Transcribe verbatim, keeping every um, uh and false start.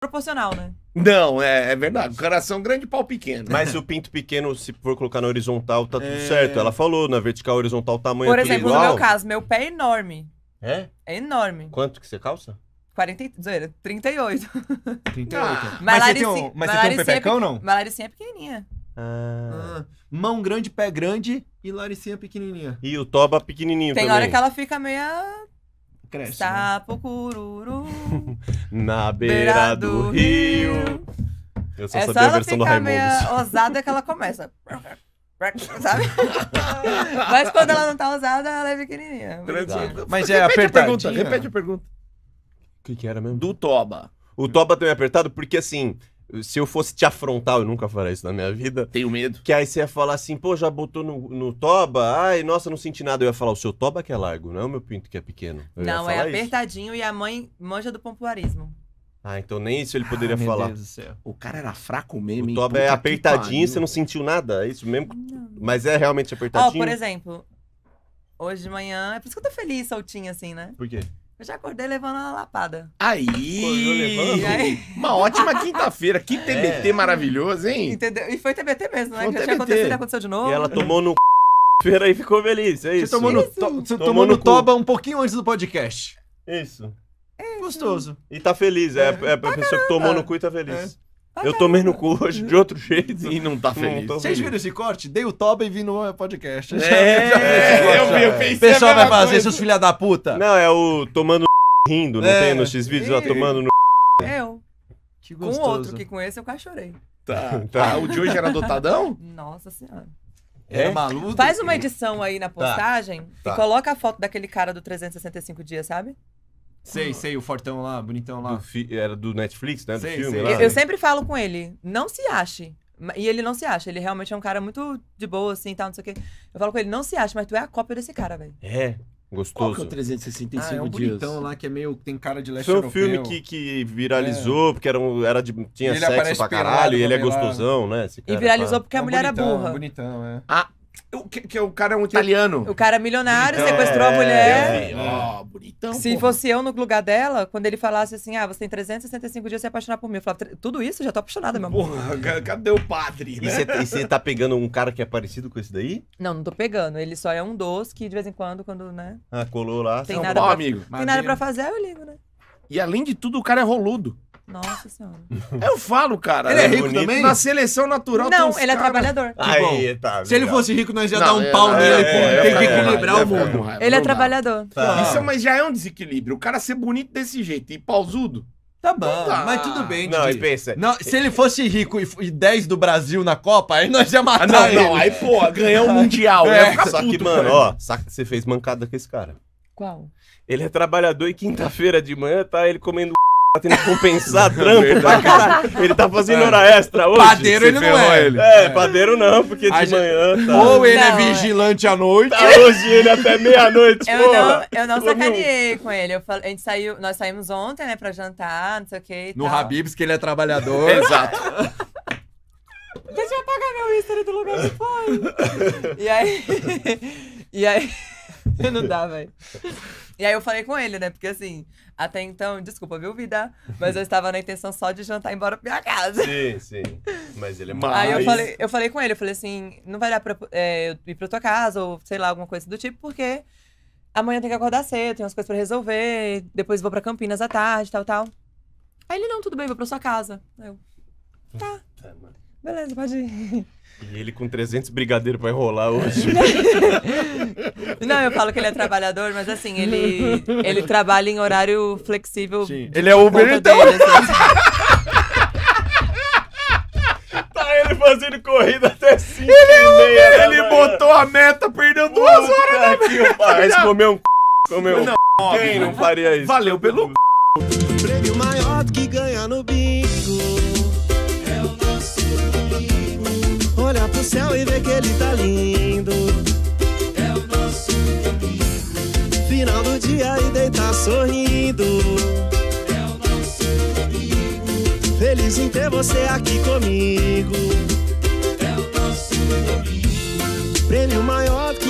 proporcional, né? Não, é, é verdade. Coração grande, pau pequeno. Mas se o pinto pequeno, se for colocar na horizontal, tá tudo É. certo. Ela falou, na vertical, horizontal, tamanho Por é tudo exemplo, igual. no meu caso, meu pé é enorme. É? É enorme. Quanto que você calça? quarenta, zoeira, trinta e oito. trinta e oito. Ah, mas você tem um, mas você tem um pepecão, não? Mas Laricinha é pequenininha. Ah. Ah, mão grande, pé grande e laricinha pequenininha. E o toba pequenininho Tem também. hora que ela fica meia... Cresce, né? Sapo cururu. Na beira do rio. Eu só É sabia só a ela versão do ficar Raimundos. meia ousada que ela começa. Sabe? Mas quando ela não tá ousada, ela é pequenininha. Tranquilo. Mas é repete a pergunta, apertadinha? repete a pergunta. O que que era mesmo? Do toba. O toba também é apertado porque, assim, se eu fosse te afrontar, eu nunca faria isso na minha vida, Tenho medo. que aí você ia falar assim, pô, já botou no, no toba? Ai, nossa, não senti nada. Eu ia falar, o seu toba que é largo, não é o meu pinto que é pequeno. Eu ia Não, é falar isso. apertadinho e a mãe manja do pompoarismo. Ah, então nem isso ele poderia Ah, meu falar. Deus do céu. O cara era fraco mesmo. O hein? toba Puta é que apertadinho e pariu. você não sentiu nada, é isso mesmo? Não. Mas é realmente Ó, apertadinho? por exemplo, hoje de manhã, é por isso que eu tô feliz, soltinha assim, né? Por quê? Eu já acordei levando uma lapada. Aí! levando. E aí? Uma ótima quinta-feira. Que T B T É. maravilhoso, hein? Entendeu? E foi T B T mesmo, né? Foi um Que já tinha T B T. acontecido, aconteceu de novo. E ela tomou no feira e ficou feliz, é isso? Você tomou no, to- você Tomou tomou no no cu. toba um pouquinho antes do podcast. Isso. Gostoso. E tá feliz, é, é a pessoa que tomou no cu e tá feliz. Eu tomei no cu hoje de outro jeito. E não tá feliz. tô Vocês viram esse corte? Dei o toba e vim no podcast. É, Já- já vi esse corte, eu já. vi, eu O pensei pessoal a vai mesma fazer, coisa. seus filha da puta. Não, é o tomando rindo, não É. tem nos X-Vídeos? Ela Ih. tomando no... Eu. Que Com gostoso. outro, que com esse eu quase chorei. Tá. Tá. Ah, o de hoje era dotadão? Nossa senhora. Era É? maluco. Faz uma edição aí na postagem Tá. e coloca a foto daquele cara do trezentos e sessenta e cinco dias, sabe? Sei, sei, o fortão lá, bonitão lá. do fi- Era do Netflix, né? Do Sei, filme sei. lá. Eu, eu sempre falo com ele, não se ache. Ma- E ele não se acha, ele realmente é um cara muito de boa, assim, tal, não sei o quê. Eu falo com ele, não se ache, mas tu é a cópia desse cara, velho. É, Qual que é gostoso. o trezentos e sessenta e Ah, cinco é um dias? bonitão lá que é meio. Tem cara de leste Foi um europeu. filme que, que viralizou, porque era, um, era de, tinha Ele sexo aparece pra pelado caralho, e ele é também lá. gostosão, né? Esse E cara, viralizou pá. porque a É um mulher era bonitão, burra. bonitão, é. Ah, o que, que o cara é um italiano. O cara é milionário, Bonitão. sequestrou a É, mulher. eu vi. Ó, bonitão. Se porra. fosse eu no lugar dela, quando ele falasse assim, ah, você tem trezentos e sessenta e cinco dias pra se apaixonar por mim. Eu falava, tudo isso? Já tô apaixonada, meu amor. Porra, ca- cadê o padre? E né? você e você tá pegando um cara que é parecido com esse daí? Não, não tô pegando. Ele só é um doce que de vez em quando, quando, né, Ah, colou lá. Tem São nada Paulo, pra- amigo. tem nada pra fazer, eu ligo, né? E além de tudo, o cara é roludo. Nossa senhora. Eu falo, cara. Ele é né? rico bonito. também? Na seleção natural tem Não, uns ele é cara- trabalhador. Aí, tá. Se ele legal. fosse rico, nós ia Não, dar um é, pau é, nele. é, pô. é, Tem é, que é, equilibrar é, o é, mundo. é, Ele é não dá. trabalhador. Tá. Isso, mas já é um desequilíbrio. O cara ser bonito desse jeito e pausudo. Tá bom, Não dá. mas tudo bem, Não, Didi. e pensa. Não, se ele fosse rico e, e dez do Brasil na Copa, aí nós ia Ah, matar não, ele. não. Aí, pô, ganhar um mundial. É, Ia ficar Só que, puto, mano, cara. ó, saca que você fez mancada com esse cara. Qual? Ele é trabalhador e quinta-feira de manhã tá ele comendo tá tendo que compensar trampo pra caralho. Ele tá fazendo hora extra hoje. Padeiro Você ele não ferrou é. ele. É, padeiro não, porque de A gente- manhã tá... Ou ele é Não, é. vigilante à noite. Tá hoje ele até meia-noite, Eu porra. não, eu não Come um. sacaneei com ele. Eu falei, a gente saiu, nós saímos ontem, né, pra jantar, não sei o que. No Habibs, que ele é trabalhador. Exato. Deixa eu apagar meu history do lugar que foi. E aí. E aí. Não dá, velho. E aí eu falei com ele, né? Porque assim, até então, desculpa, viu, vida? Mas eu estava na intenção só de jantar e ir embora pra minha casa. Sim, sim. Mas ele é Mas- Aí eu Mas- falei, eu falei com ele, eu falei assim, não vai dar pra é, eu ir pra tua casa, ou sei lá, alguma coisa do tipo, porque amanhã tem que acordar cedo, tem umas coisas pra resolver, depois vou pra Campinas à tarde, tal, tal. Aí ele, não, tudo bem, vou pra sua casa. Aí eu, tá, beleza, pode ir. E ele com trezentos brigadeiros pra enrolar hoje. Não, eu falo que ele é trabalhador, mas assim, ele, ele trabalha em horário flexível. Sim. de Ele é Uber, conta então? dele, assim. Tá ele fazendo corrida até cinco e meia. Ele botou a meta, perdeu duas horas. Puta que pariu. Mas comeu um c... Comeu um Não, c... Quem não faria isso? Valeu pelo c... Prêmio maior do que ganhar no bingo. É o nosso domingo. Olhar pro céu e ver que ele tá lindo. É o nosso domingo. Final do dia e deitar sorrindo. É o nosso domingo. Feliz em ter você aqui comigo. É o nosso domingo. Prêmio maior do